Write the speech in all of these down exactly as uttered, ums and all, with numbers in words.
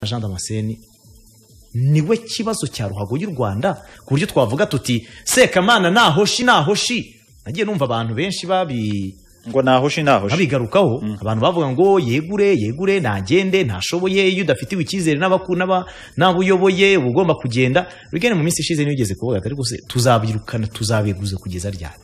Jean Damascene niwe kibazo cya ruhago y'u Rwanda ku buryo twavuga tuti Sekamana nahoshi nahoshi nagiye numva abantu benshi babi ngo nahoshi nahoshi abigarukaho mm. abantu bavuga ngo yegure yegure nagende ntashoboye iyo udafitiwe ikizere n'abakuna n'abuyoboye ugomba kugenda rugene mu minsi ishize nigeze kuvuga atari guse tuzabirukana tuzabeguze kugeza ryari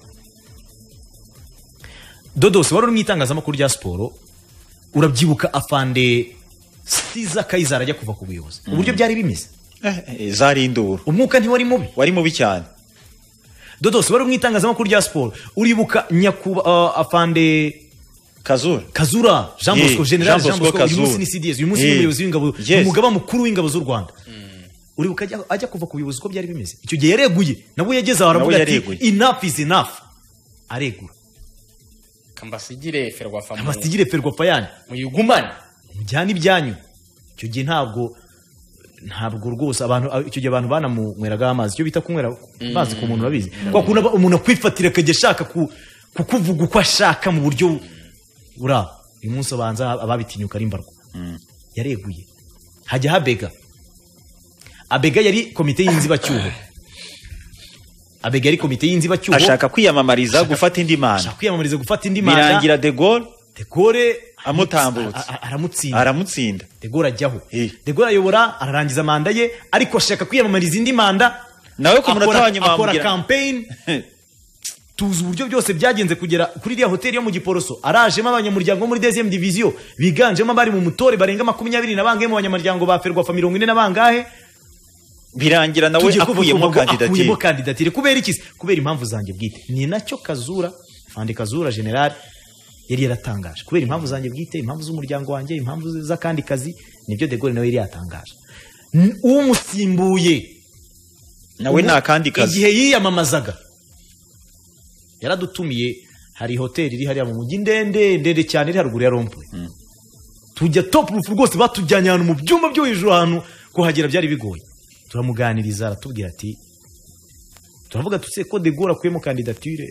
Dodos wari umwitangazamakuru rya sport urabyibuka afande Siza Kayizara ajya kuva ku buyobozi mm. uburyo byari bimeze eh zari induru umwuka ntiwari mubi wari mubi cyane Dodos wari umwitangazamakuru rya sport uribuka nyakuba uh, afande Kazura Kazura Jean yeah. Bosco General Jean Bosco uyu munsi ni C D S uyu munsi yeah. ni umuyobozi w'ingabo yes. umugaba mukuru w'ingabo z'u Rwanda mm. uribuka ajya, ajya kuva ku buyobozi ko byari bimeze icyo gihe yareguye nabo yageze aravuga ati enough is enough aregura kambasigire ferwafa kambasigire ferwafa yani muyugumane mujyana ibyanyu icyo gihe ntabwo ntabwo rwose abantu icyo gihe abantu banamweraga amazi cyo bita kunywera bazi ku muntu babizi kwa kuna umuntu akwifatira akajya ashaka kukuvuga uko ashaka mu buryo ura uyu munsi abanza ababitinyuka ari mbarwa yareguye hajya habega abega yari komite y'inzibacyuho abega yari komite y'inzibacyuho ashaka kwiyamamariza gufata indi manda ashaka kwiyamamariza gufata indi manda birangira De Gaulle De Gaulle amutambutse aramutsinda aramutsinda De Gaulle ajyaho De Gaulle ayobora ararangiza manda ye ariko ashaka kwiyamamariza indi manda nawe ku munota wa nyuma akora campaign tuzi uburyo byose byagenze kugera kuri iriya hoteli yo mu Giporoso arajemo abanyamuryango muri deuxième division biganjemo abari mu mutore barenga makumyabiri na bangahe mu banyamuryango ba Ferwafa mirongo ine na bangahe birangira nawe akuyemo kandidatire kandidatire kubera iki kubera impamvu zanjye bwite ni nacyo Kazura Fande Kazura General yari yaratangaje kubera impamvu zanjye bwite impamvu z'umuryango wanjye impamvu za kandi kazi nibyo De Gaulle nawe yari yatangaje umusimbuye nawe nta kandi kazi igihe yiyamamazaga yaradutumiye hari hoteli iri hariya mu mujyi ndende ndende cyane iri haruguru ya Rompuwe mm. tujya top roof rwose batujyanye ahantu mu byumba byo hejuru ahantu kuhagera byari bigoye turamuganiriza aratubwira ati turavuga tutse ko De Gaulle akuyemo kandidatire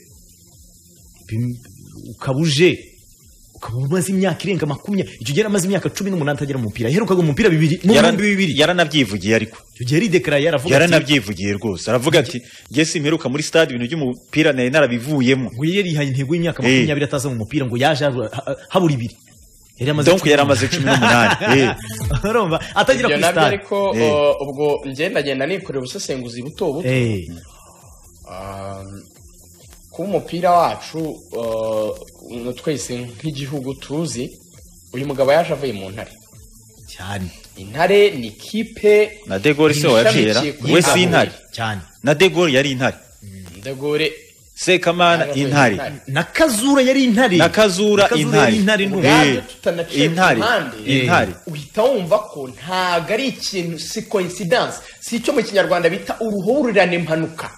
ukabuje ukabumaze imyaka irenga makumyabiri icyo gihe amaze imyaka cumi n'umunani atagera mu mupira yaherukaga mu mupira bibiri mu bihumbi bibiri yaranabyivugiye ariko icyo gihe ridekaraye yaravuga ati yaranabyivugiye rwose aravuga ati ngiye simperuka muri stade ibintu by'umupira nari narabivuyemo ngo yari yihaye intego y'imyaka makumyabiri ataza mu mupira ngo yaje habura ibiri donc yaramaze cumi n'umunani eh urumva atagira ku stade ariko ubwo ngenda ngenda nikorera ubusesenguzi buto buto eh ku mupira wacu twese nk'igihugu tuzi uyu mugabo yaje avuye mu ntare cyane intare ni kipe na De Gaulle se wajera we si intare cyane na De Gaulle yari intare De Gaulle Sekamana intare na Kazura yari intare na Kazura intare intare intare uhita wumva ko ntago ari ikintu si coincidence si icyo mu kinyarwanda bita uruhurirane impanuka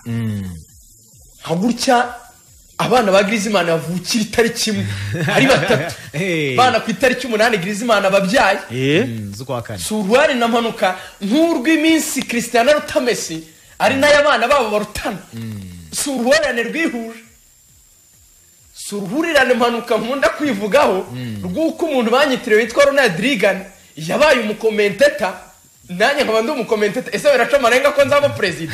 nka gutya abana ba Griezmann bavukira itariki imwe ari batatu bana ku itariki umunani Griezmann ababyaye eh zukwa kane surwari na mpanuka nk'urw'iminsi Cristiano Ronaldo Messi ari nayo abana babo barutana surwari rwihuje surhurirane impanuka nkunda kwivugaho rw'uko umuntu banyitiriwe witwa Ronald Reagan yabaye umukomenteta nanjye nkaba ndi umukomenteta ese biraca amarenga ko nzaba president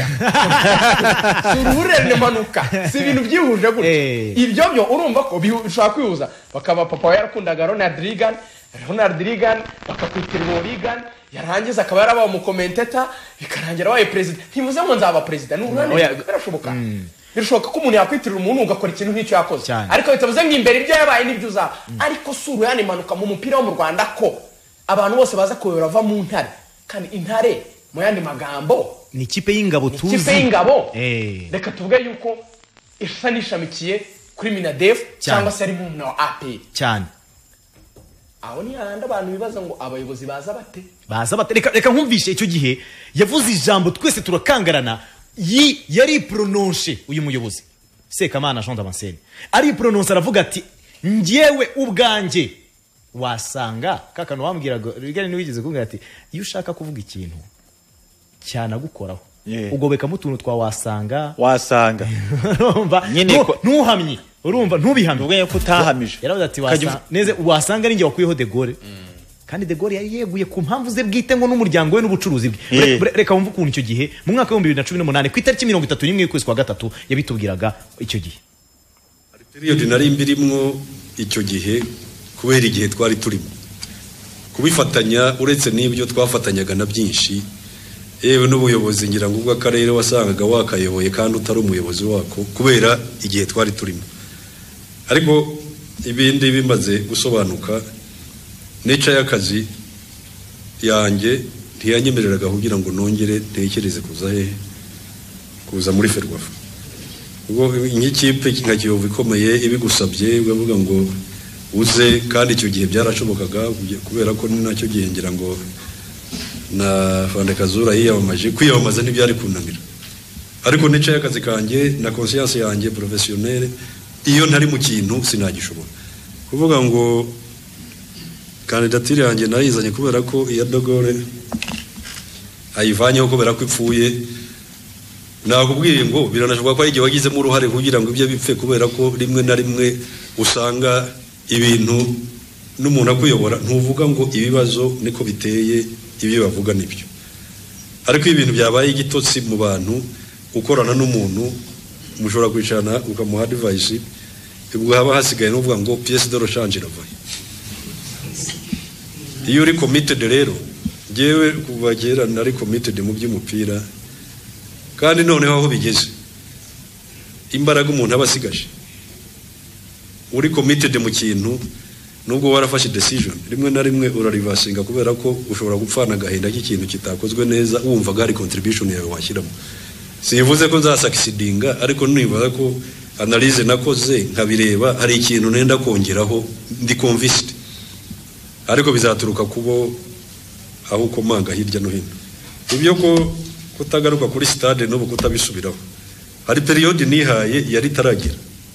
surhurirane impanuka si ibintu byihuje gutya ibyo byo urumva ko bishaka kwihuza bakaba papa yarakundaga Ronald Reagan Ronald Reagan bakakwitira Reagan yarangiza akaba yarabaye umukomenteta bikarangira wabaye president ntimuze ngo nzaba president n'ururane birashoboka birashoboka ko umuntu yakwitirira umuntu ugakora ikintu nk'icyo yakoze ariko bitavuze ngo imbere ibyo yabaye nibyo uzaba ariko suru yani impanuka mu mupira wo mu Rwanda ko abantu bose baza kuyobora va mu ntare kandi intare mu yandi magambo ni ikipe y'ingabo tuzi ikipe y'ingabo reka tuvuge yuko isa nishamikiye kuri Minadef cyangwa se ari mu na A P cyane aho ni handa abantu bibaza ngo abayobozi baza bate baza bate reka reka nkumvishe icyo gihe yavuze ijambo twese turakangarana yi yari prononce uyu muyobozi Sekamana Jean Damascene ari prononce aravuga ati ngiyewe ubwanjye wasanga kakano wambwiraga rigane niwigeze kumbwira ati iyo ushaka kuvuga ikintu cyana gukoraho ugobeka mu tuntu twa wasanga wasanga urumva ntuhamye urumva ntubihamye ubwo ko utahamije yaravuze ati wasanga neze wasanga ari ngiye wakuyeho De Gaulle kandi De Gaulle yari yeguye ku mpamvu ze bwite ngo n'umuryango we n'ubucuruzi bwe Eh. Re- reka wumve ukuntu icyo gihe mu mwaka w'ibihumbi bibiri na cumi n'umunani ku itariki mirongo itatu n'imwe y'ukwezi kwa gatatu yabitubwiraga icyo gihe period nari mbirimwo icyo gihe kubera igihe twari turimo kubifatanya uretse n'ibyo twafatanyaga na byinshi yewe n'ubuyobozi ngira ngo ubw'akarere wasangaga wakayoboye kandi utari umuyobozi wako kubera igihe twari turimo ariko ibindi bimaze gusobanuka neca y'akazi yanjye ntiyanyemereraga kugira ngo nongere ntekereze kuza he kuza muri Ferwafa ubwo nk'ikipe nka Kiyovu ikomeye ibigusabye ugavuga ngo uze kandi icyo gihe byarashobokaga kubera ko ni nacyo gihe ngira ngo na Fandekazura yiyamamaje kwiyamamaza ntibyari kunanira ariko neca y'akazi kanjye na conscience yanjye professionnelle iyo ntari mu kintu sinagishobora kuvuga ngo kandidatire yanjye nayizanye kubera ko iya De Gaulle ayivanyeho kubera ko ipfuye nakubwiye ngo biranashoboka ko igihe wagizemo uruhare kugira ngo ibyo bipfe kubera ko rimwe na rimwe usanga ibintu n'umuntu akuyobora ntuvuga ngo ibibazo niko biteye ibyo bavuga nibyo ariko ibintu byabaye igitotsi mu bantu ukorana n'umuntu mushobora kwicarana ukamuha advice ubwo haba hasigaye n'uvuga ngo pièce de rechange ravaye iyo uri committed rero jewe kuva kera nari committed mu by'umupira kandi noneho aho bigeze imbaraga umuntu abasigaje uri committed mu kintu nubwo warafashe decision rimwe na rimwe urarivasinga kubera ko ushobora gupfana agahinda k'ikintu kitakozwe neza wumvaga hari contribution yawe washyiramo sivuze ko nzasucceedinga ariko nibaza ko analyse nakoze nkabireba hari ikintu nenda kongeraho ndi convinced ariko bizaturuka kubo aho ukomanga hirya no hino ibyo ko kutagaruka kuri stade n'ubu kutabisubiraho hari period nihaye yari taragira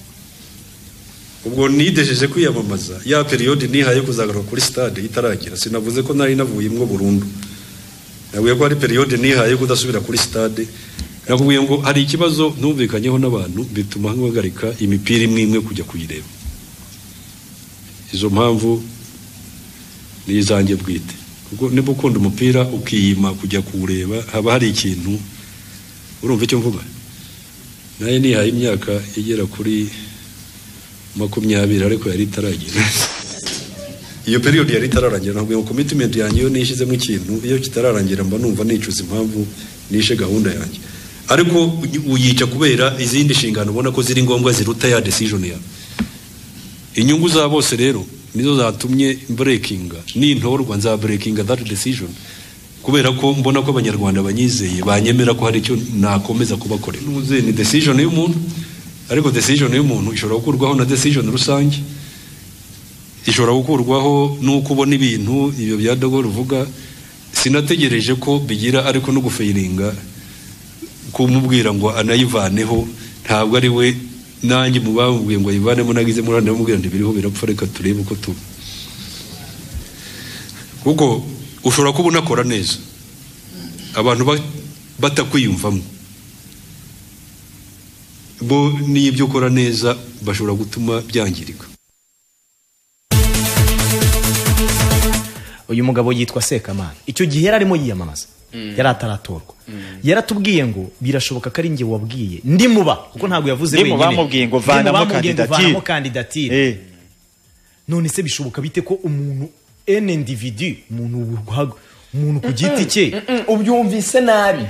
ubwo nidejeje kwiyamamaza ya period nihaye kuzagaruka kuri stade itaragira sinavuze ko nari navuyimwo burundu navuye ko hari period nihaye kudasubira kuri stade nakubwiye ngo hari ikibazo ntumvikanyeho n'abantu bituma nkagarika imipira imwe imwe kujya kuyireba izo mpamvu ni izanjye bwite kuko niba ukunda umupira ukiyima kujya kuwureba haba hari ikintu urumva icyo mvuga naye nihaye imyaka igera kuri makumyabiri ariko yari itaragira iyo period yari itararangira ntabwo ngo commitment yanjye yo nishyizemo ikintu iyo kitararangira mba numva nicuza impamvu nishe gahunda yanjye ariko uyica kubera izindi nshingano ubona ko ziri ngombwa ziruta ya decision yawe inyungu za bose rero nizo zatumye breakinga nintorwa nza breakinga that decision kubera ko mbona ko abanyarwanda banyizeye banyemera ko hari icyo nakomeza kubakorera nuze ni decision y'umuntu ariko decision y'umuntu ishobora gukurwaho na decision rusange ishobora gukurwaho nuko ubona ibintu ibyo bya De Gaulle uvuga sinategereje ko bigira ariko no gufeiringa kumubwira ngo anayivaneho ntabwo ari we nanjye mu bamubwiye ngo yivanemo nagize murande bamubwira ndi biriho birapfa reka turebe uko tu kuko ushobora kuba unakora neza abantu batakwiyumvamo bo n'ibyo ukora neza bashobora gutuma byangirika. Uyu mugabo yitwa Sekamana icyo gihe yari arimo yiyamamaza yari ataratorwa yaratubwiye ngo birashoboka ko ari njye wabwiye ndi muba kuko ntabwo yavuze wenyine ndi mubamubwiye ngo vanamo kandidatire kandidatire none se bishoboka bite ko umuntu en individu umuntu umuntu ku giti cye ubyumvise nabi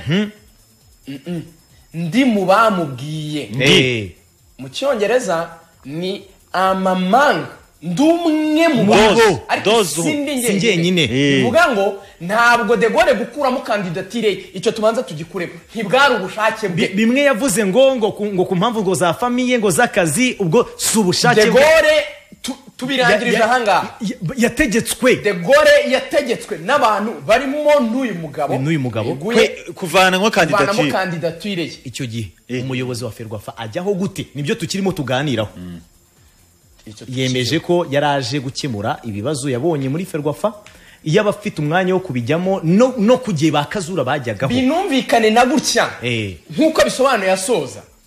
ndi mubamubwiye mu cyongereza ni amamanga ndumwe mu babo ariko sindi nyine bivuga ngo ntabwo De Gaulle gukuramo kandidatire icyo tubanza tugikuremo ntibwari ubushake bwe bimwe yavuze ngo ngo ngo ku mpamvu ngo za famille ngo z'akazi ubwo si ubushake bwe De Gaulle tubirangirije ahangaha yategetswe De Gaulle yategetswe n'abantu barimo n'uyu mugabo n'uyu mugabo kuvanamo kandidatire kandidatire icyo gihe umuyobozi wa Ferwafa ajyaho gute nibyo tukirimo tuganiraho yemeje ko yaraje gukemura ibibazo yabonye muri Ferwafa iyo abafite umwanya wo kubijyamo no no kugiye bakazura bajyagaho binumvikane na gutya nkuko bisobanuye asoza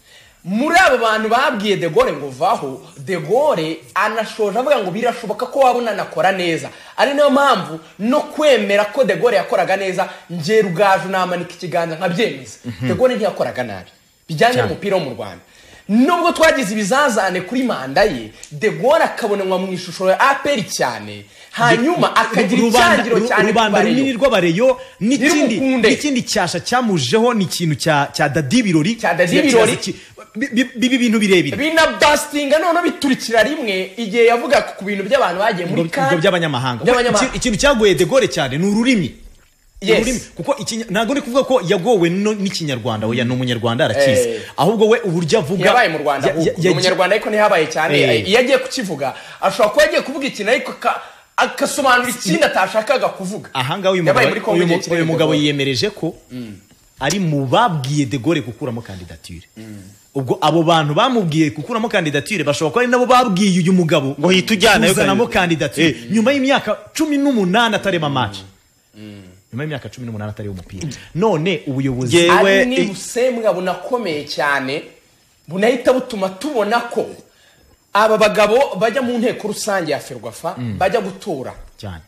muri abo bantu babwiye De Gaulle ngo vaho, De Gaulle anashoje avuga ngo birashoboka ko wabona nakora neza. Ari nayo mpamvu no kwemera ko De Gaulle yakoraga neza nje Rugaju namanika ikiganza nkabyemeza. De Gaulle ntiyakoraga nabi bijyanye n'umupira wo mu Rwanda. Nubwo twagize ibizazane kuri manda ye, De Gaulle akabonwa mu ishusho ya A P R cyane, hanyuma akagira icyangiro cyane rubanda runini rw'abareyo n'ikindi n'ikindi cyasha cyamujeho ni ikintu cya cya Dadi Birori cya Dadi Birori bibi bintu birebire bina bustinga none biturikira rimwe igihe yavuga ku bintu by'abantu bagiye muri kandi by'abanyamahanga. Ikintu cyagoye De Gaulle cyane ni ururimi. Yes. Kuko ntago ndi kuvuga ko yagowe n'ikinyarwanda, oya n'umunyarwanda arakizi, ahubwo we uburyo avuga yabaye mu Rwanda, umunyarwanda ariko ntihabaye cyane. Iyo agiye kukivuga ashobora kuba agiye kuvuga ikintu ariko akasobanura ikindi atashakaga kuvuga. Ahanga uyu mugabo yiyemereje ko ari mu babwiye De Gaulle gukuramo kandidature. Ubwo abo bantu bamubwiye gukuramo kandidature bashobora kuba ari nabo babwiye uyu mugabo ngo hitujyana yo kandidature nyuma y'imyaka cumi n'umunani atarema match. Nyuma y'imyaka cumi n'umunani atari umupira. None ubuyobozi yewe ni busembwa bunakomeye cyane bunahita butuma tubona ko aba bagabo bajya mu nteko rusange ya Ferwafa bajya gutora cyane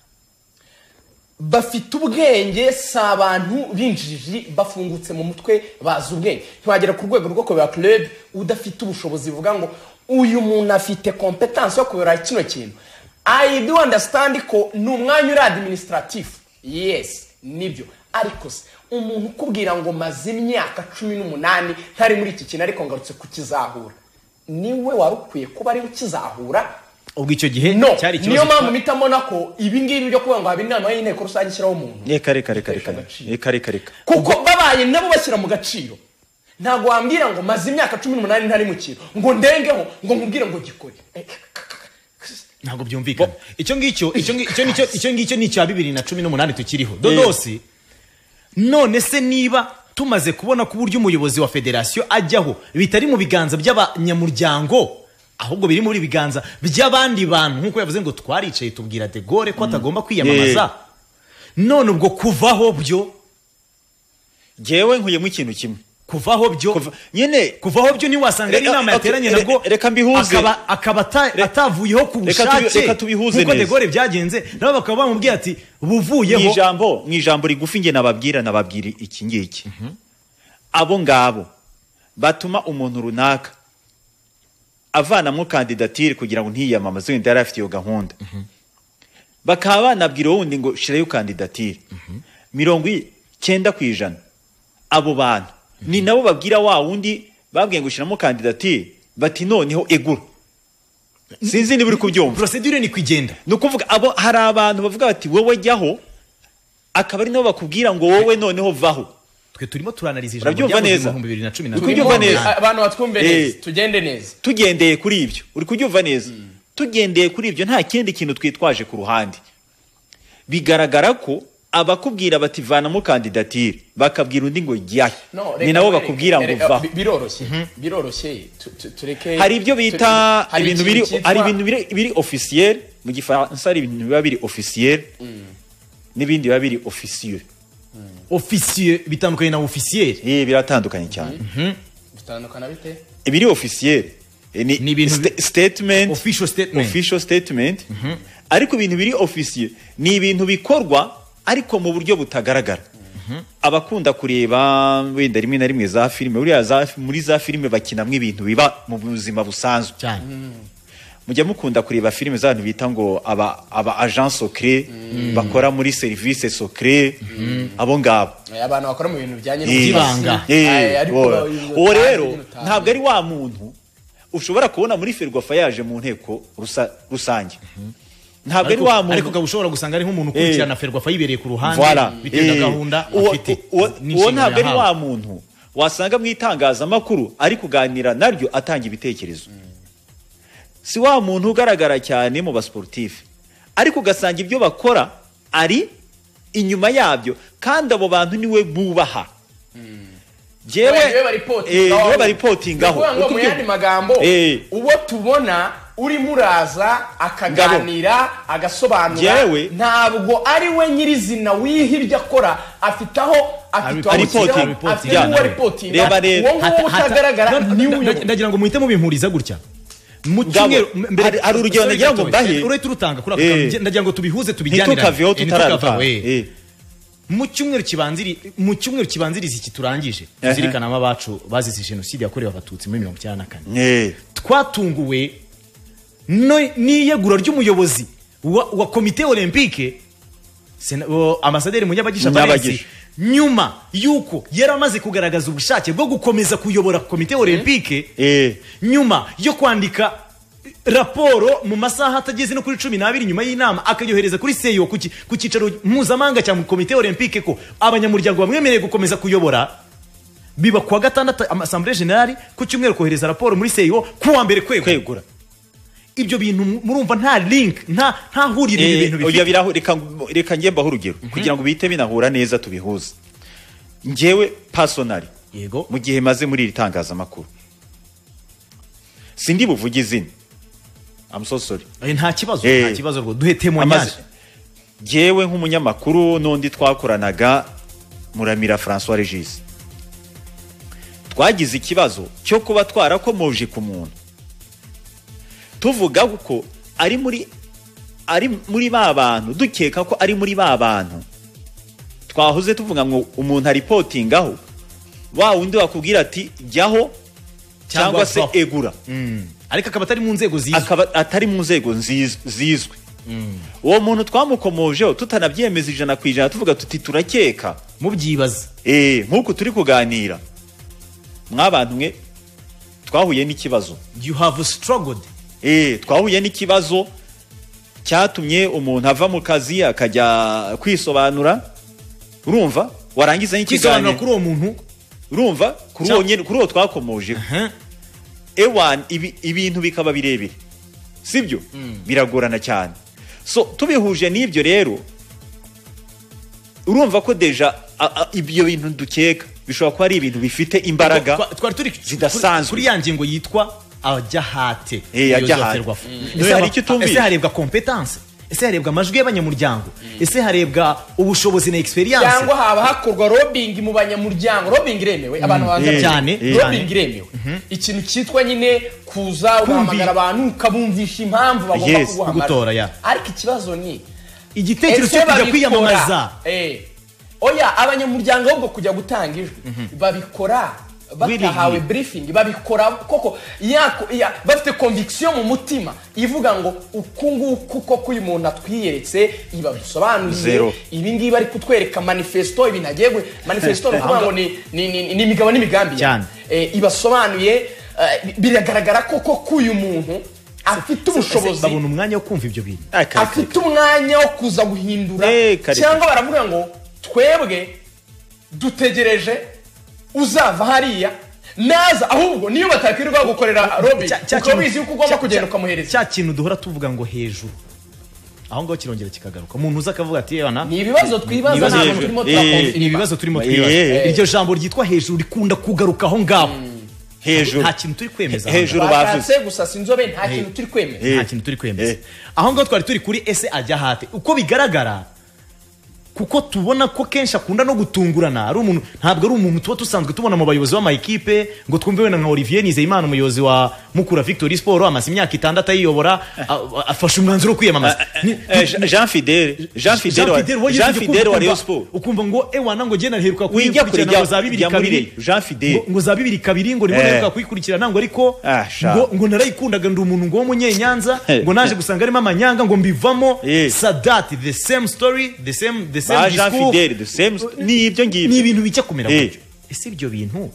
bafite ubwenge, sa abantu binjiji bafungutse mu mutwe bazi ubwenge. Ntwagera ku rwego rwo kubera club udafite ubushobozi buvuga ngo uyu muntu afite competence yo kubera kino kintu. I do understand ko ni umwanya uri administrative, yes nibyo, ariko se umuntu ukubwira ngo maze imyaka cumi n'umunani ntari muri iki kintu ariko ngarutse kukizahura, niwe warukwiye kuba ari ukizahura. Ubwo icyo gihe no, cyari ikibazo. Niyo mpamvu mitamona ko ibi ngibi byo kuvuga ngo habe inama y'inteko rusange ishyiraho umuntu reka reka reka reka reka reka reka kuko babaye nabo bashyira mu gaciro. Ntago wambwira ngo maze imyaka cumi n'umunani ntari mu kintu ngo ndengeho ngo nkubwire ngo gikore, ntago byumvikana. Icyo ngicyo icyo ngicyo nicyo icyo ngicyo ni cya bibiri na cumi n'umunani tukiriho Dodosi. None se niba tumaze kubona ku buryo umuyobozi wa federation ajyaho bitari mu biganza by'abanyamuryango ahubwo biri muri biganza by'abandi bantu, nkuko yavuze ngo twaricaye tubwira De Gaulle ko atagomba kwiyamamaza, none ubwo kuvaho byo jewe nkuyemo ikintu kimwe. Kuvaho byo nyene kuvaho byo ni wasanga ari inama yateranye nabwo reka mbihuze akaba akaba atavuyeho ku bushake. Reka tubihuze neza De Gaulle byagenze nabo bakaba bamubwiye ati buvuyeho mu ijambo mu ijambo rigufi nge nababwira nababwira iki ngiki. Abo ngabo batuma umuntu runaka avana mu kandidatire kugira ngo ntiyamamaze wenda yari afite iyo gahunda, bakaba banabwira wundi ngo shirayo kandidatire mirongo icyenda ku ijana. Abo bantu ni nabo babwira wa wundi babwiye ngo shiramo kandidatire bati noneho egura. Sinzi niba uri kubyumva procedure ni kwigenda. Nukuvuga abo hari abantu bavuga bati wowe jyaho, akaba ari nabo bakubwira ngo wowe noneho vaho. Twe turimo turanaliza ijambo rya bibiri na cumi na kubyumva neza abantu batwumve neza tugende neza tugendeye kuri ibyo. Uri kubyumva neza tugendeye kuri ibyo nta kindi kintu twitwaje ku ruhande. Bigaragara ko abakubwira bati vana mu kandidatire bakabwira undi ngo jyahe ni nabo bakubwira ngo va. Biroroshye biroroshye tureke. Hari ibyo bita ibintu biri ari ibintu biri officiel mu Gifaransa, ari ibintu biba biri officiel n'ibindi biba biri officieux. Officieux bitandukanye na officiel. Eh biratandukanye cyane. Bitandukana bite? Ibiri officiel ni ibintu statement, official statement, official statement. Ariko ibintu biri officiel ni ibintu bikorwa ariko mu buryo butagaragara. Abakunda kureba wenda rimwe na rimwe za filime, uri za muri za filime bakinamwe ibintu biba mu buzima busanzwe cyane. Mujya mukunda kureba filime z'abantu bita ngo aba aba agent secret bakora muri service secret, abo ngabo abantu bakora mu bintu bijyanye n'ibanga. Uwo rero ntabwo ari wa muntu ushobora kubona muri Ferwafa yaje mu nteko rusange. Ntabwo ari wa muntu ariko ushobora gusanga ari nk'umuntu ukurikirana Ferwafa yibereye ku ruhande bitewe na gahunda afite. Uwo ntabwo ari wa muntu wasanga mu itangazamakuru ari kuganira naryo atanga ibitekerezo. Si wa muntu ugaragara cyane mu basportif ariko ugasanga ibyo bakora ari inyuma yabyo, kandi abo bantu niwe bubaha. Jewe eh niwe baripotingaho uko mu yandi magambo uwo tubona uri muraza akaganira agasobanura ntabwo ari we nyirizina wihirya akora, afitaho afite reporting. afite Yeah. uwo reporting Reba rero. uwo nguwo utagaragara ni uyo ndagira ngo muhite mubimpuriza gutya mu Ngabo, cyumweru hari- hari urugero nagira ngo mbahe. uretse urutanga kuri ako Eh. kantu, ndagira ngo tubihuze tubijyanirane ntitukaveho Eh, tutararutanga ntitukaveho, eh. mu cyumweru kibanziri mu cyumweru kibanziriza iki turangije Ehe. tuzirikanamo abacu bazize jenoside yakorewe abatutsi muri mirongo icyenda na kane Eh. twatunguwe no- n'iyegura ry'umuyobozi wa, wa komite olympique Sena- o, ambasaderi munyabagisha Valens, Munyabagisha. nyuma yuko yari amaze kugaragaza ubushake bwo gukomeza kuyobora komite olympique Eh. nyuma yo kwandika raporo mu masaha atageze no kuri cumi n'abiri nyuma y'inama akayohereza kuri seyo ku ki- ku cyicaro mpuzamahanga cya komite olympique ko abanyamuryango bamwemereye gukomeza kuyobora biba kuwa gatandatu amasambure generali ku cyumweru kohereza raporo muri seyo kuwa mbere kwegura kwegura ibyo bintu murumva nta link nta nta huriro ibyo bintu Eh, oya bifite birahu reka reka njye mbaho urugero kugira ngo bihite binahura neza tubihuze njyewe personally yego mu gihe maze muri iri tangazamakuru sindi buvuge izina I'm so sorry Eh, nta kibazo Eh. nta kibazo rwo duhe témoignage amaze njyewe nk'umunyamakuru n'undi twakoranaga Muramira François Regis twagize ikibazo cyo kuba twarakomoje ku muntu tuvuga ko ari muri ari muri ba bantu dukeka ko ari muri ba bantu twahoze tuvuga ngo umuntu aripotingaho wa wundi wakubwira ati jyaho cyangwa se vaho. egura Mm. ariko akaba atari mu nzego zizwi akaba atari mu nzego nziz- zizwi uwo muntu twamukomojeho tutanabyemeza ijana ku ijana tuvuga tuti turakeka mubyibaza eh nk'uko turi kuganira mwabantu mwe twahuye n'ikibazo you have struggled eh twahuye n'ikibazo cyatumye umuntu ava mu kazi akajya kwisobanura urumva warangiza kwisobanura n'ikiganiro kuri uwo muntu urumva kuri Cya- uwo nyene- kuri uwo twakomoje Huh? ewan ibi, ibintu bikaba birebire sibyo biragorana cyane so tubihuje n'ibyo rero urumva ko deja a- a- ibyo bintu dukeka bishobora kuba ari ibintu bifite imbaraga Twa- twari turi zidasanzwe. kuri ya ngingo yitwa ajyahate Eh, ajyahate. ese hari icyo utumvise? ese harebwa competence ese harebwa amajwi y'abanyamuryango ese harebwa ubushobozi na experience cyangwa haba hakorwa lobbying mu banyamuryango lobbying iremewe abantu babanza Eh, cyane eh. lobbying iremewe ikintu cyitwa nyine kuza ugahamagara abantu ukabumvisha impamvu bagomba Yes, kuguhamagara kugutora, ya. ariko ikibazo ni igitekerezo ese cyo kujya babikora- kwiyamamaza eh, oya abanyamuryango ahubwo kujya gutanga ijwi babikora batahawe Willingly. briefing babikora koko yako ya, bafite conviction mu mutima ivuga ngo uku nguku koko uyu muntu atwiyeretse iba bisobanuriye Zero. ibi ngibi ari kutwereka manifesto ibi nagiye gu- manifesto ni ukuvuga ngo ni ni ni ni imigabo n'imigambi Cyane. eh, ibasobanuye eh, biragaragara koko ko uyu muntu afite ubushobozi babona umwanya wo kumva ibyo bintu Ah, kare, afite umwanya wo kuza guhindura Eh, kare. cyangwa baravuga ngo twebwe dutegereje uzava hariya naza ahubwo niyo batakwirirwa gukorera lobby Cya- cya uko kintu- bizi yuko ugomba cya- kugenda cya- ukamuhereza cya kintu duhora tuvuga ngo hejuru aho ngaho kirongera kikagaruka umuntu uza akavuga ati "Ebana, ni ibibazo twibaza Ibibazo nta hejuru. muntu turimo Eh, ni turakonfirima ibibazo turimo Eh, twibaza eh. iryo jambo ryitwa hejuru rikunda kugaruka aho ngaho hejuru nta kintu turi kwemeza Hejuru. aho ngaho. bashatse gusa sinzobe nta kintu turi kwemeza Eh. nta kintu turi kwemeza Eh. aho ngaho twari turi kuri ese ajya hate uko bigaragara kuko tubona ko kenshi akunda no gutungurana ari umuntu ntabwo ari umuntu tuba dusanzwe tubona mu bayobozi b'amayikipe ngo twumve wenda nka Olivier Nizeyimana umuyobozi wa Mukura Victory Sport amaze imyaka itandatu ayiyobora a- afashe umwanzuro wo kwiyamamaza Ni- Eh, Jean- Jean Fidele Jean Fidele wa- Fidele, wowe Jean ujya Fidele wa kumva- Rayon Sport ukumva ngo ewana ngo jye naheruka Wijya kure, kuyikurikirana jya- ngo za bibiri jya muri kabiri Rayon. Jean Fidele. ngo- ngo za bibiri kabiri ngo nibwo Eh. naheruka kuyikurikirana ngo ariko Ah, sha. ngo ngo narayikundaga ndi umuntu ngo w'umunyenyanza Eh. ngo naje gusanga arimo amanyanga ngo mbivamo Eh. Sadat the same story the same the same ba Jean discours Fidele the same ni ibyo ngibyo ni ibintu bijya kumera Eh. gutyo ese ibyo bintu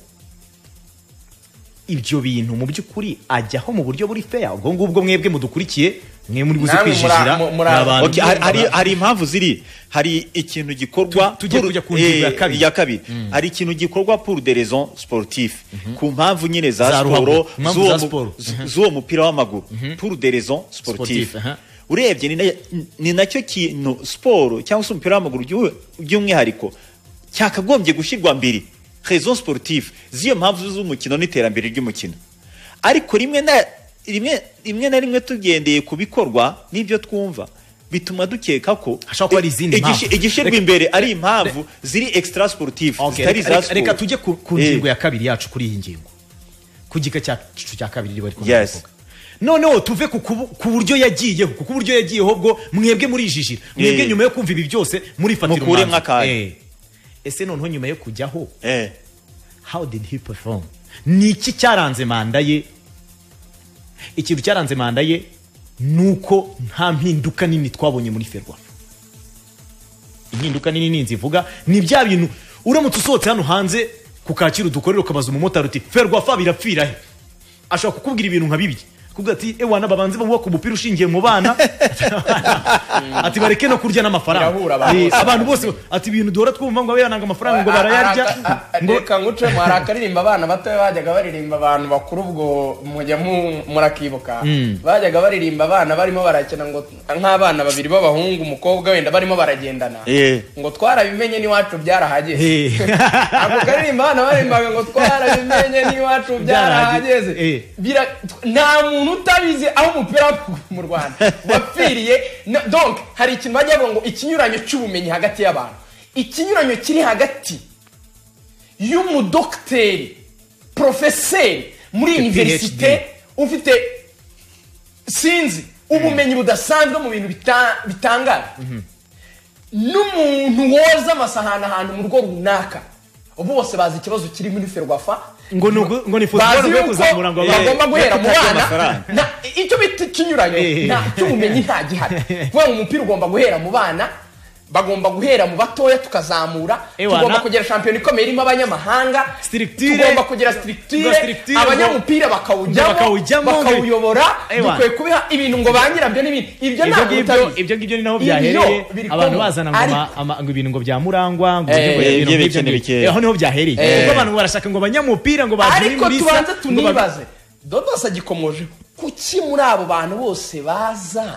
ibyo bintu mu by'ukuri ajyaho mu buryo buri fair ubwo ngubwo mwebwe mudukurikiye mwe muri buze Namwe muri- kwijijira mu- muri- ni abantu Okay, hari, hari, hari impamvu ziri hari ikintu gikorwa Tu- tujye pour- kujya ku ngingo ya eh, kabiri. ya kabiri hari ikintu gikorwa pour des raisons sportives ku mpamvu nyine za Za ruhago, siporo ku mpamvu z'uwo za mu- siporo. z- z'uwo mupira w'amaguru pour des raisons sportives Sportif, aha. urebye ni na- ni nacyo kintu siporo cyangwa se umupira w'amaguru by'u- by'umwihariko cyakagombye gushyirwa mbere raisons sportives z'iyo mpamvu z'umukino n'iterambere ry'umukino ariko rimwe na rimwe rimwe na rimwe tugendeye ku bikorwa n'ibyo twumva bituma dukeka ko hashobora kuba ari izindi mpamvu igishyirwa imbere ari impamvu ziri extra sportif zitari za sport. Reka tujye ku ngingo ya kabiri yacu kuri iyi ngingo ku gika cyacu cya kabiri bari kuvuga noneho tuve ku buryo yagiyeho kuko uburyo yagiyeho ubwo mwebwe muri ijijira mwebwe nyuma yo kumva ibi byose muri fatira umwanzuro ese noneho nyuma yo kujyaho how did he perform ni iki cyaranze manda ye ikintu cyaranze manda ye nuko nta mpinduka nini twabonye muri Ferwafa impinduka nini nzivuga ni bya bintu uramutse usohotse hano hanze ku Kacyiru dukorera ukabaza umumotari uti Ferwafa birapfira he ashaka kukubwira ibintu nka bibi kuvuga ati ewa nababanze bamuha ku mupira ushingiye mu bana ati bareke no kurya n'amafaranga abantu bose ati ibintu dora twumva ngo abayanga amafaranga ngo barayarya ngo reka nguce mu harakaririmba abana bato bajyaga baririmba abantu bakuru ubwo mujya murakibuka bajyaga baririmba abana barimo barakina ngo nk'abana babiri b'abahungu umukobwa wenda barimo baragendana ngo twarabimenye n'iwacu byarahageze ako karirimba abana barimbaga ngo twarabimenye n'iwacu byarahageze nta utabizi aho umupira mu Rwanda wapfiriye donc hari ikintu bajya ngo ikinyuranyo cy'ubumenyi hagati y'abantu ikinyuranyo kiri hagati y'umudokteri professeur muri universite ufite sinzi ubumenyi budasanzwe mu bintu bitangaje n'umuntu woza amasahani ahantu mu rugo runaka bose bazi ikibazo kiri muri Ferwafa ngo ngo ni football yo kuzamura ngo bagomba guhera mu bana icyo bita kinyuranyo nta cyumenyi nta gihari vuga ngo umupira ugomba guhera mu bana bagomba guhera mu batoya tukazamura tugomba kugira champion ikomeye irimo abanyamahanga tugomba kugira structure abanyamupira bakawujyamo bakawuyobora dukwiye kubiha ibintu ngo bangira byo n'ibindi ibyo ntabwo ibyo ngibyo ni naho byahereye abantu bazana ngo ibintu ngo byamurangwa ngo ibyo ngibyo aho niho byahereye kuko abantu barashaka ngo abanyamupira ngo baje muri ariko tubanze tunibaze Dodos agikomoje kuki muri abo bantu bose baza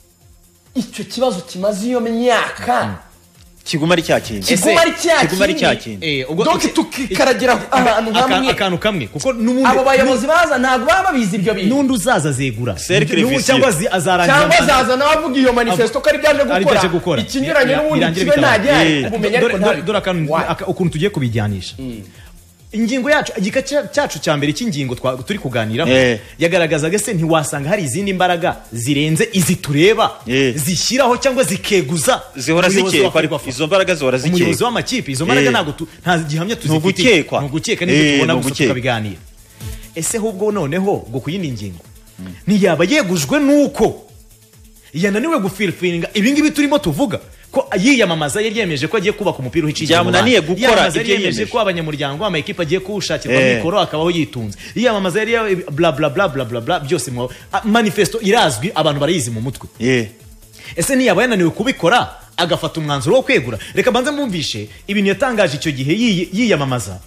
icyo kibazo kimaze iyo myaka kiguma ari cyakindi kiguma ari cyakindi kiguma ari cyakindi eh donc tukikaragira ahantu hamwe akantu kamwe kuko nubundi abo bayobozi baza ntago baba babizi ibyo bintu nundi uzaza zegura cyangwa azarangira cyangwa azaza navuga iyo manifesto ko ari byaje gukora ikinyuranye n'ubundi kibe ntajyanye ubumenye ariko dore akantu ukuntu tugiye kubijyanisha ingingo yacu igika cyacu cya mbere cy'ingingo turi kuganiraho yagaragazaga se ntiwasanga hari izindi mbaraga zirenze izi tureba zishyiraho cyangwa zikeguza zihora zikekwa izo mbaraga zihora zikekwa umuyobozi w'amakipe izo mbaraga ntago nta gihamya tuzifite no gukeka n'ibyo tubona gusa tukabiganira ese ahubwo noneho ngo kuyindi ngingo ntiyaba yegujwe nuko yananiwe gufilfilinga ibingibi turimo tuvuga ko yiyamamaza yari yemeje ko agiye kubaka umupira uhiciye yamunaniye gukora ibyo yemeje ko abanyamuryango ama equipe agiye kuwushakirwa mikoro akabaho yitunze yiyamamaza yari bla bla bla bla bla bla byose mu manifesto irazwi abantu barayizi mu mutwe ese niyaba yananiwe kubikora agafata umwanzuro wo kwegura reka banze mwumvishe ibintu yatangaje icyo gihe yiyamamaza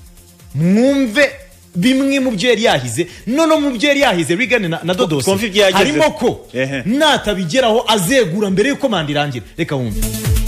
mwumve bimwe mu byo yari yahize none mu byo yari yahize Regan na Dodos harimo ko natabigeraho azegura mbere yuko manda irangira reka wumve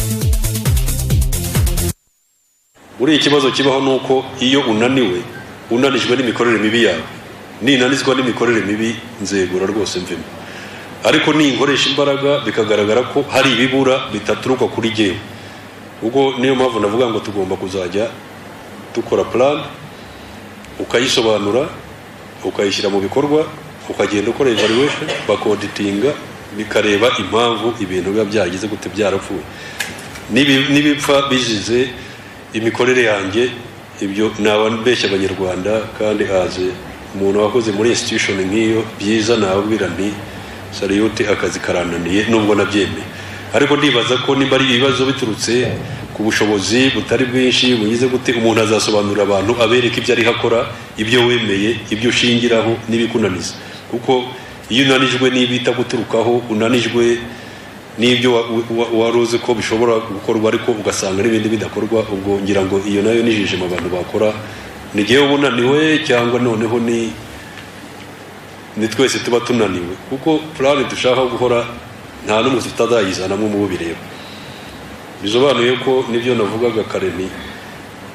muri ikibazo kibaho nuko iyo unaniwe unanijwe n'imikorere mibi yawe ninanizwa n'imikorere mibi nzegura rwose mvemo ariko ninkoresha imbaraga bikagaragara ko hari ibibura bitaturuka kuri jewe ubwo niyo mpamvu navuga ngo tugomba kuzajya dukora plan ukayisobanura ukayishyira mu bikorwa ukagenda ukora evaluation bakoditinga bikareba impamvu ibintu biba byagize gute byarapfuye nibipfa bizize imikorere yanjye ibyo naba mbeshya abanyarwanda kandi aze umuntu wakoze muri institution nk'iyo byiza nababwira nti salute akazi karananiye nubwo nabyemeye ariko ndibaza ko niba ari ibibazo biturutse ku bushobozi butari bwinshi bugize gute umuntu azasobanurira abantu abereka ibyo ari hakora ibyo wemeye ibyo ushingiraho n'ibikunaniza kuko iyo unanijwe n'ibita guturukaho unanijwe n'ibyo waruzi ko bishobora gukorwa ariko ugasanga n'ibindi bidakorwa ubwo ngira ngo iyo nayo nijije mu bantu bakora nigiye ubunaniwe cyangwa noneho ni ni twese tuba tunaniwe kuko plan dushaka gukora nta n'umwe tutazayizanamo mu bireba bisobanuye ko nibyo navugaga kare ni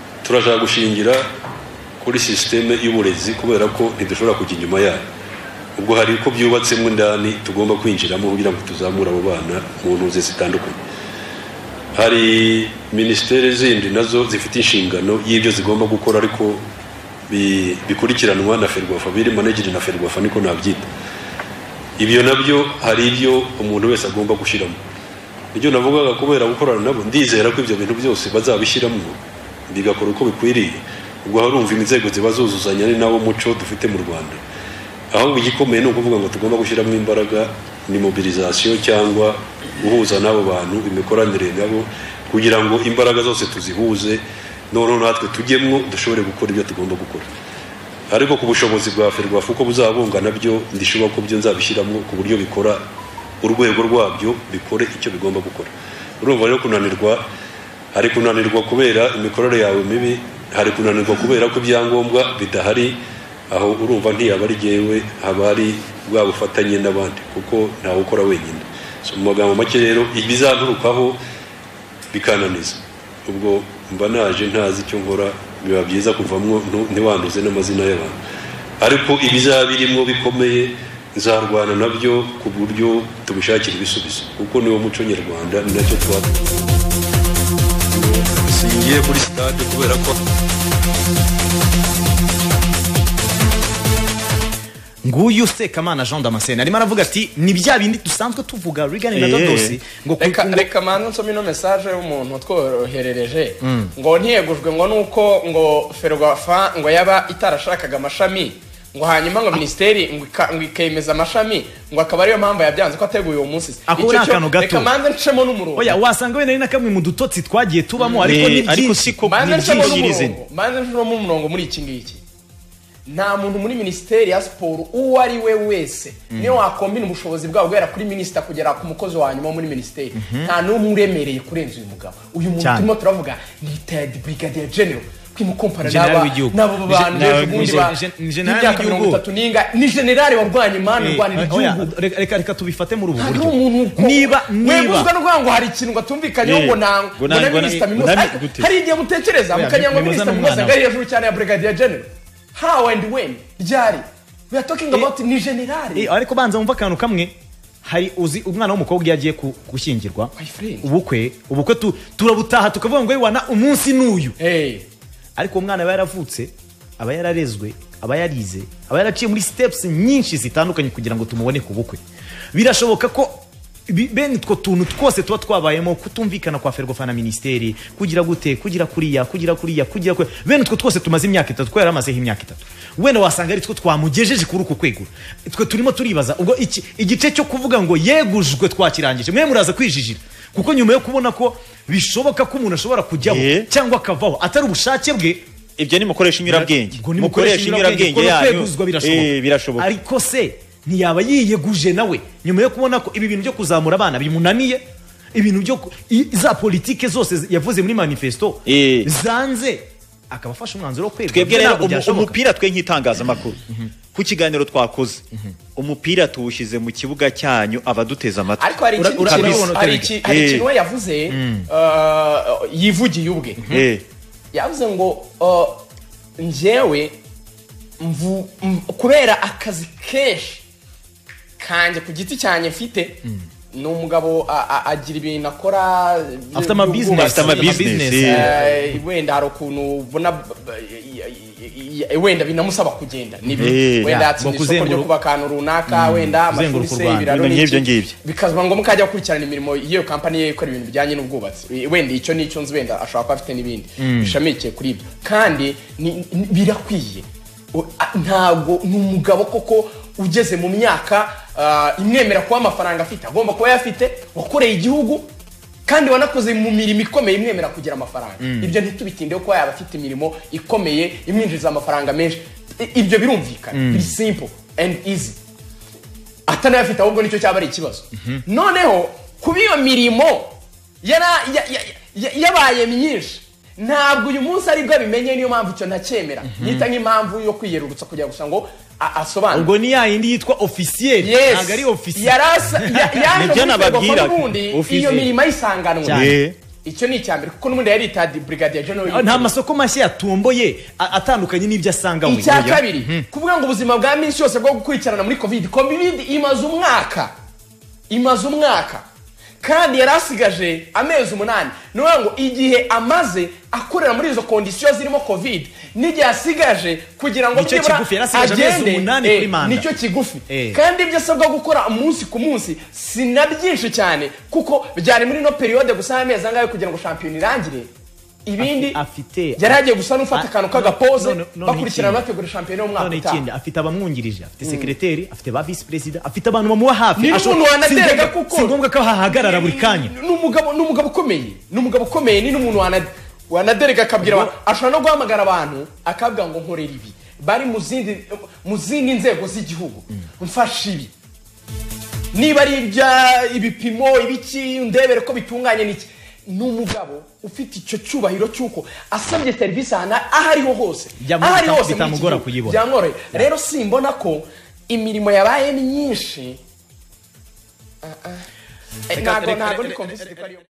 turashaka gushingira kuri systeme y'uburezi kubera ko ntidushobora kujya inyuma yayo ubwo hari uko byubatsemo indani tugomba kwinjiramo kugira ngo tuzamure abo bana mu ntuze zitandukanye. Hari ministeri zindi nazo zifite inshingano y'ibyo zigomba gukora ariko bikurikiranwa na Ferwafa, biri manageri na Ferwafa niko nabyita. Ibyo nabyo hari ibyo umuntu wese agomba gushyiramo. Ibyo navugaga kubera gukorana nabo ndizera ko ibyo bintu byose bazabishyiramo bigakora uko bikwiriye. Ubwo harumva inzego zibazuzuzanya ni nawo muco dufite mu Rwanda. Aho igikomeye no kuvuga ngo tugomba gushyiramo imbaraga ni mobilisation cyangwa guhuza nabo bantu, imikoranire nabo kugira ngo imbaraga zose tuzihuze none natwe tujyemwo dushobore gukora ibyo tugomba gukora. Ariko ku bushobozi bwa Ferwafa uko buzabunga nabyo ndishuba ko byo nzabishyiramo ku buryo bikora urwego rwabyo bikore icyo bigomba gukora. Urumva rero kunanirwa, hari kunanirwa kubera imikorere yawe mibi, hari kunanirwa kubera ko ibyangombwa bidahari, aho urumva ntiyaba ari jewe, haba ari bwa bufatanye n'abandi kuko ntawe ukora wenyine. So mu magambo make rero ibizanturukaho bikananiza, ubwo mba naje ntazi icyo nkora, biba byiza kuvamwo ntiwanduze n'amazina y'abantu. Ariko ibizabirimo bikomeye nzarwana nabyo ku buryo tubishakira ibisubizo kuko niwo muco nyarwanda, ni nacyo twaba singiye kuri stade kubera ko nguyu Sekamana Jean Damascene arimo aravuga ati ni bya bindi dusanzwe tuvuga Regan na Dodosi ngo reka reka manzo nsome ino message y'umuntu tworoherereje ngo ntiyegujwe ngo nuko ngo Ferwafa ngo yaba itarashakaga amashami ngo hanyuma ngo ministeri ngo ikemeza amashami ngo akaba ariyo mpamvu yabyanze ko ateguye uwo munsi. Reka manzo ncemo n'umurongo. Oya wasanga we nari nakamwe mu dutotsi twagiye tubamo ariko ni ariko siko manzo ncemo n'umurongo. Manzo ncemo n'umurongo muri iki ngiki. Nta muntu muri ministeri ya siporo uwo ari we wese niyo wakombina ubushobozi bwawe guhera kuri minister kugera ku mukozi wa nyuma muri ministeri, nta n'umwe uremereye kurenza uyu mugabo. Uyu muntu turimo turavuga ni retired brigadier general kwimukompara n'aba nabo bantu ubundi ba imyaka mirongo itatu ninga ni general warwanye imana rwanira igihugu. Reka reka tubifate muri ubu buryo. Niba niba no ngo hari ikintu ngo tumvikanye ngo nango na minister mimusa hari igihe mutekereza mukanyango minister mimusa ngari hejuru cyane ya brigadier general. How and when? Jari. We are talking about ni general. Eh ariko banza umva kantu kamwe. Hari uzi umwana w'umukobwa yagiye gushyingirwa. Ubukwe, ubukwe tu turabutaha tukavuga ngo wana umunsi n'uyu. Eh. Ariko umwana yaravutse, aba yararezwe, aba yarize, aba yaraciye muri steps nyinshi zitandukanye kugira ngo tumubone ku bukwe. Birashoboka ko bene two tuntu twose tuba twabayemo kutumvikana kwa Ferwafa na ministeri kugira gute kugira kuriya kugira kuriya kugira kwe bene two twose tumaze imyaka itatu ko yaramazeho imyaka itatu wenda wasanga ari two twamugejeje kuri uko kwegura twe turimo turibaza ubwo iki igice cyo kuvuga ngo yegujwe twakirangije mwe muraza kwijijira kuko nyuma yo kubona ko bishoboka ko umuntu ashobora kujyaho yeah. cyangwa akavaho atari ubushake bwe ibyo ni mukoresha inyurabwenge mukoresha inyurabwenge yanyu eh birashoboka ariko se ntiyaba yiyeguje nawe nyuma yo kubona ko ibi bintu byo kuzamura abana bimunaniye ibintu byo za politike zose yavuze muri manifesto e. zanze akabafasha umwanzuro wo kwegura twebwe rero umupira twe nkitangaza makuru ku kiganiro twakoze umupira tuwushize mu kibuga cyanyu abaduteza amatwi ariko hari iki hari ikintu we yavuze yivugiye ubwe yavuze ngo njyewe kubera akazi kenshi kanje ku giti cyane mfite ni umugabo agira ibintu akora afite ama business afite ama business wenda hari ukuntu ubona wenda binamusaba kugenda nibi wenda atsinda ryo kuba kantu runaka wenda amashuri se ibiraro n'ibyo ngibyo bikazwa ngo mukajya gukurikirana imirimo iyo company ye ikora ibintu bijyanye n'ubwubatsi wenda icyo nicyo nzi wenda ashobora kuba afite n'ibindi bishamikiye kuri ibyo kandi birakwiye ntabwo n'umugabo koko ugeze mu myaka imwemera kuba amafaranga afite agomba kuba yafite wakoreye igihugu kandi wanakoze mu mirimo ikomeye imwemera kugira amafaranga ibyo ntitubitindeho kuba yaba afite imirimo ikomeye imwinjiza amafaranga menshi ibyo birumvikana biri simple and easy atanayafite ahubwo nicyo cyaba ari ikibazo noneho kuba iyo mirimo yabaye myinshi ntabwo uyu munsi ari bwo bimenye niyo mpamvu cyo ntacyemera nita nk'impamvu yo kwiyerurutsa kugira gusa ngo asobanura ubwo ni ya yindi yitwa officiel ntago ari officiel yarasa yaje nababwira iyo mirimo yisanganwa icyo ni icyambere kuko n'ubundi yari itadi brigadier general nta masoko mashya yatomboye a- atandukanye n'ibyo asanga we icya kabiri kuvuga ngo ubuzima bwa minsi yose bwo gukurikirana muri covid covid imaze umwaka imaze umwaka kandi yari asigaje amezi umunani niyo ngo igihe amaze akorera muri izo kondisiyo zirimo covid n'igihe asigaje kugira ngo Nicyo kigufi, yari asigaje amezi umunani kuri manda. nicyo kigufi Eh. kandi ibyo asabwa gukora umunsi ku munsi si na byinshi cyane kuko byari muri no periode gusa y'amezi angahe kugira ngo shampiyona irangire ibindi afite yari yagiye gusa n'ufata Ah, akantu no- k'agapoze none- none bakurikirana ikindi. bategura shampiyona y'umwaka none utaha ikindi afite abamwungirije afite sekreteri afite ba vice president afite abantu bamuba hafi ni Ashobora- n'umuntu wanaderega si ngombwa- kuko si ngombwa ko hahagarara buri kanya ni umugabo ni umugabo ukomeye ni umugabo ukomeye ni n'umuntu wana- wanaderega akabwira abantu ashobora no guhamagara abantu akabwira ngo nkorera ibi bari mu zindi mu zindi nzego z'igihugu mfasha ibi niba ari ibya ibipimo ibiki ndebere ko bitunganye n'iki ni umugabo ufite icyo cyubahiro cy'uko asabye serivisi ahantu aho ariho hose Byamu- aho ari hose muri iki bitamugora gihugu, kuyibona. byamworoheye rero simbona ko imirimo yabaye myinshi Ah, ah. Eh, Reka- ntago reka- ntago reka- ndi convinced ko ariyo